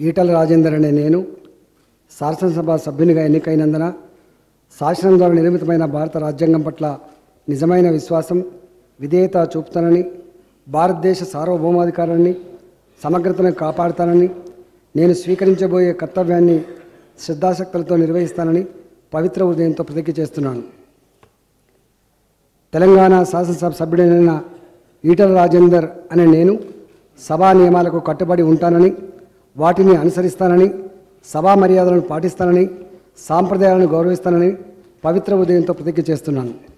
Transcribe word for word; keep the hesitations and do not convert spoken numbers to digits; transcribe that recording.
ఈటల రాజేందర్ అనే నేను శాసనసభ సభ్యునిగా ఎన్నికైనందున శాసనం ద్వారా నిర్మితమైన భారత రాజ్యాంగం పట్ల నిజమైన విశ్వాసం విధేయత చూపుతానని, భారతదేశ సార్వభౌమాధికారాన్ని సమగ్రతను కాపాడుతానని, నేను స్వీకరించబోయే కర్తవ్యాన్ని శ్రద్ధాశక్తులతో నిర్వహిస్తానని పవిత్ర హృదయంతో ప్రతిజ్ఞ చేస్తున్నాను. తెలంగాణ శాసనసభ సభ్యుడైన ఈటల రాజేందర్ అనే నేను సభా నియమాలకు కట్టుబడి ఉంటానని, వాటిని అనుసరిస్తానని, సభా మర్యాదలను పాటిస్తానని, సాంప్రదాయాలను గౌరవిస్తానని పవిత్ర హృదయంతో ప్రతిజ్ఞ చేస్తున్నాను.